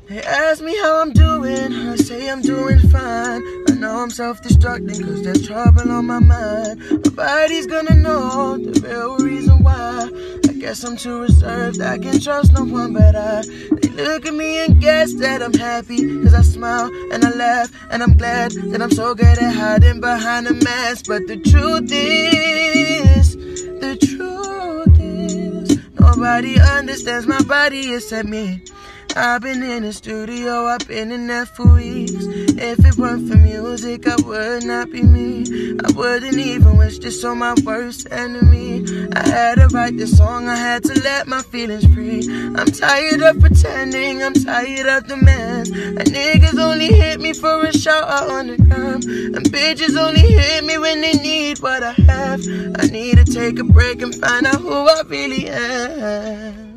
They ask me how I'm doing, I say I'm doing fine. I know I'm self-destructing cause there's trouble on my mind. Nobody's gonna know the real reason why. I guess I'm too reserved, I can't trust no one but I. They look at me and guess that I'm happy cause I smile and I laugh. And I'm glad that I'm so good at hiding behind a mask. But the truth is, nobody understands my body except me. I've been in the studio, I've been in there for weeks. If it weren't for music, I would not be me. I wouldn't even wish this on my worst enemy. I had to write this song, I had to let my feelings free. I'm tired of pretending, I'm tired of demands. And niggas only hit me for a shout out on the gram. And bitches only hit me when they need what I have. I need to take a break and find out who I really am.